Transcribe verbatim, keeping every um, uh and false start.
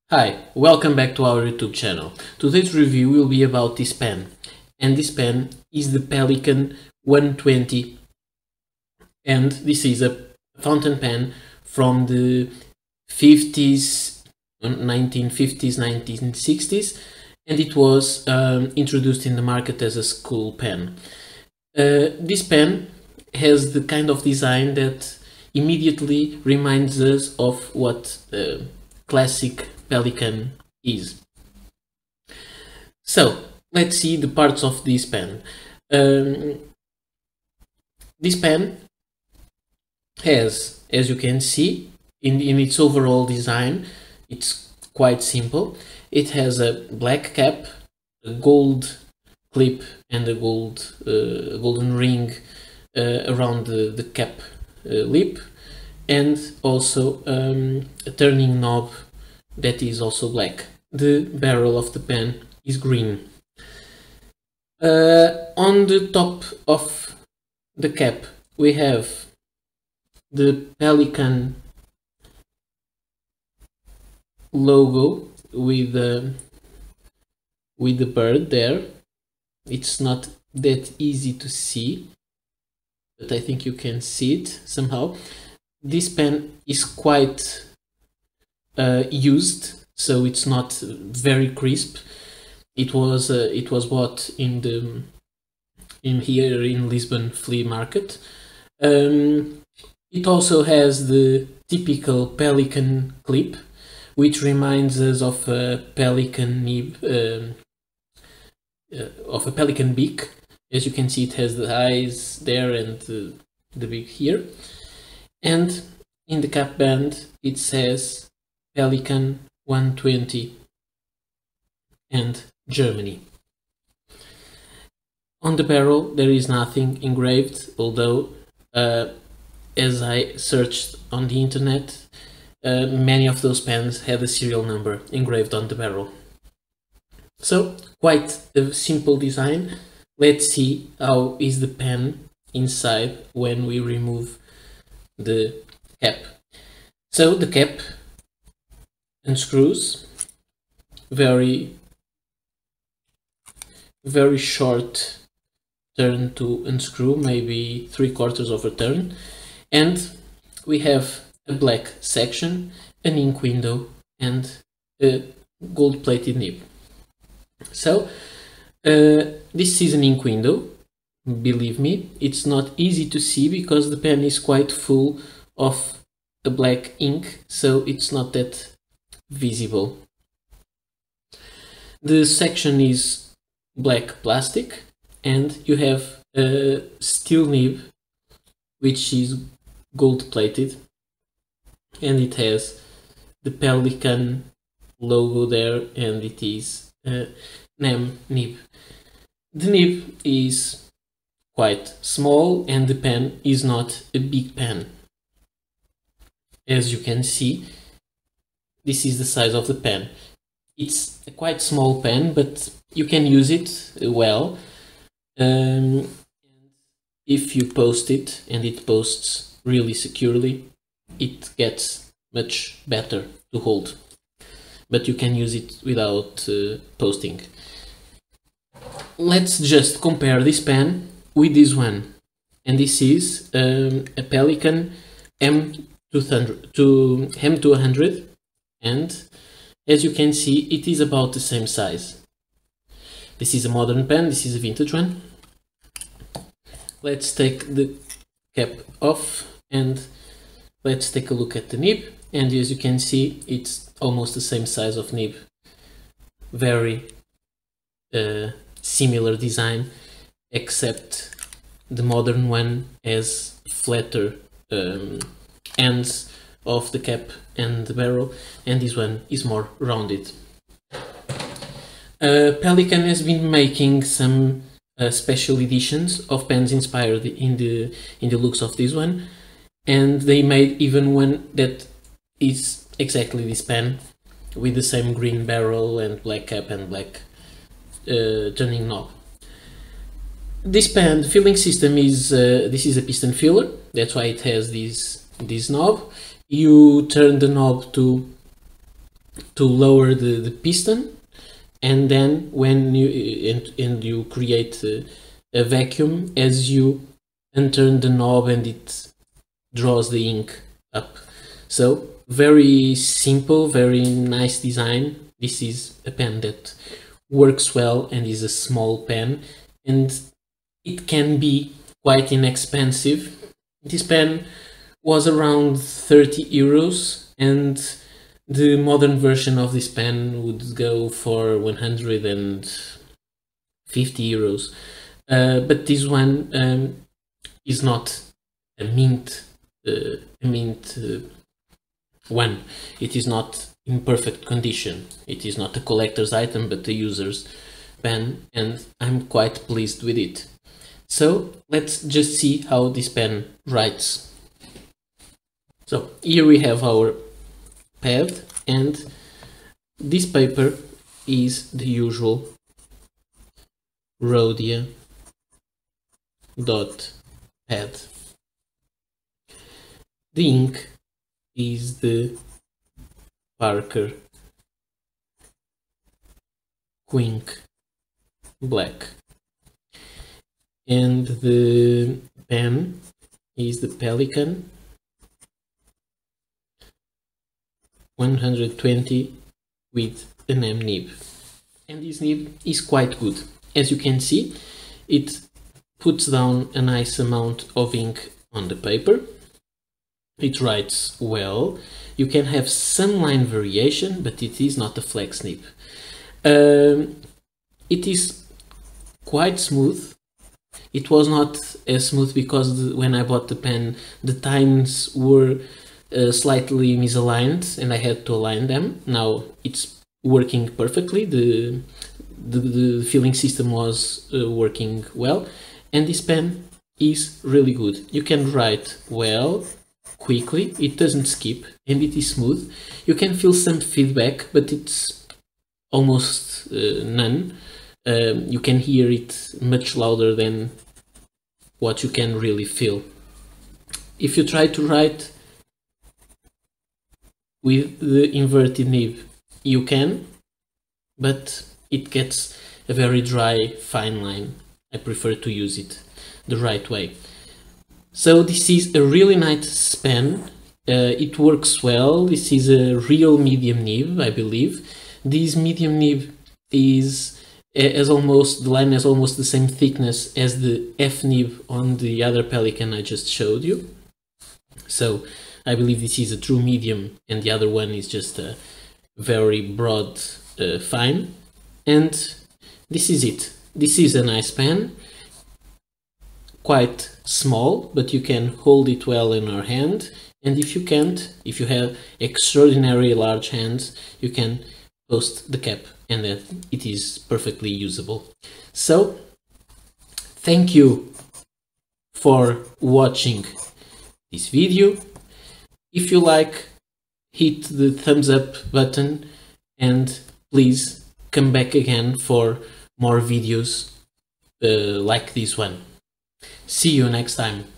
Hi, welcome back to our YouTube channel. Today's review will be about this pen, and this pen is the Pelikan one twenty, and this is a fountain pen from the fifties, nineteen fifties, nineteen sixties, and it was um, introduced in the market as a school pen. Uh, this pen has the kind of design that immediately reminds us of what uh, classic Pelikan is. So let's see the parts of this pen. Um, this pen has, as you can see, in, in its overall design, it's quite simple. It has a black cap, a gold clip, and a gold uh, golden ring uh, around the, the cap uh, lip, and also um, a turning knob that is also black. The barrel of the pen is green. Uh, on the top of the cap we have the Pelikan logo with the with the bird there. It's not that easy to see, but I think you can see it somehow. This pen is quite Uh, used, so it's not very crisp. It was uh, it was bought in the in here in Lisbon flea market. Um, it also has the typical Pelikan clip, which reminds us of a pelican nib, uh, uh, of a pelican beak. As you can see, it has the eyes there and the, the beak here. And in the cap band, it says Pelikan one twenty and Germany. On the barrel there is nothing engraved, although uh, as I searched on the internet, uh, many of those pens had a serial number engraved on the barrel. So quite a simple design. Let's see how is the pen inside when we remove the cap. So the cap unscrews, very very short turn to unscrew, maybe three quarters of a turn, and we have a black section, an ink window, and a gold plated nib. So uh, this is an ink window. Believe me, it's not easy to see because the pen is quite full of a black ink, so it's not that visible. The section is black plastic, and you have a steel nib which is gold plated, and it has the Pelikan logo there, and it is a N E M nib. The nib is quite small and the pen is not a big pen. As you can see, this is the size of the pen. It's a quite small pen, but you can use it well. Um, if you post it, and it posts really securely, it gets much better to hold. But you can use it without uh, posting. Let's just compare this pen with this one. And this is um, a Pelikan M two hundred. And as you can see, it is about the same size. This is a modern pen, this is a vintage one. Let's take the cap off and let's take a look at the nib. And as you can see, it's almost the same size of nib. Very uh, similar design, except the modern one has flatter um, ends of the cap and the barrel, and this one is more rounded. Uh, Pelikan has been making some uh, special editions of pens inspired in the in the looks of this one, and they made even one that is exactly this pen with the same green barrel and black cap and black uh, turning knob. This pen, the filling system is uh, this is a piston filler, that's why it has this this knob. You turn the knob to to lower the, the piston, and then when you and, and you create a, a vacuum as you unturn the knob and it draws the ink up. So very simple, very nice design. This is a pen that works well and is a small pen, and it can be quite inexpensive. This pen was around thirty euros, and the modern version of this pen would go for one hundred fifty euros. Uh, but this one um, is not a mint, uh, a mint uh, one. It is not in perfect condition. It is not a collector's item, but a user's pen, and I'm quite pleased with it. So let's just see how this pen writes. So here we have our pad, and this paper is the usual Rhodia dot pad. The ink is the Parker Quink Black, and the pen is the Pelikan one hundred twenty with an M nib, and this nib is quite good. As you can see, it puts down a nice amount of ink on the paper. It writes well. You can have some line variation, but it is not a flex nib. Um, it is quite smooth. It was not as smooth because the, when I bought the pen, the tines were uh, slightly misaligned and I had to align them. Now it's working perfectly. The, the, the filling system was uh, working well, and this pen is really good. You can write well, quickly, it doesn't skip, and it is smooth. You can feel some feedback, but it's almost uh, none. Um, you can hear it much louder than what you can really feel. If you try to write with the inverted nib, you can, but it gets a very dry, fine line. I prefer to use it the right way. So this is a really nice pen. Uh, it works well. This is a real medium nib, I believe. This medium nib is as almost, the line has almost the same thickness as the F nib on the other Pelikan I just showed you. So I believe this is a true medium, and the other one is just a very broad uh, fine. And this is it. This is a nice pen. Quite small, but you can hold it well in your hand, and if you can't, if you have extraordinarily large hands, you can post the cap and that it is perfectly usable. So thank you for watching this video. If you like, hit the thumbs up button, and please come back again for more videos uh, like this one. See you next time.